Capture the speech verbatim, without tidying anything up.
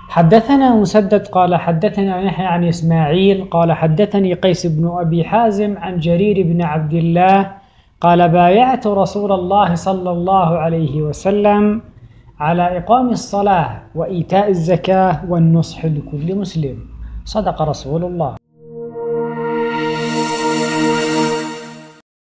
حدثنا مسدد قال حدثنا يحيى عن إسماعيل قال حدثني قيس بن أبي حازم عن جرير بن عبد الله قال بايعت رسول الله صلى الله عليه وسلم على إقام الصلاة وإيتاء الزكاة والنصح لكل مسلم. صدق رسول الله.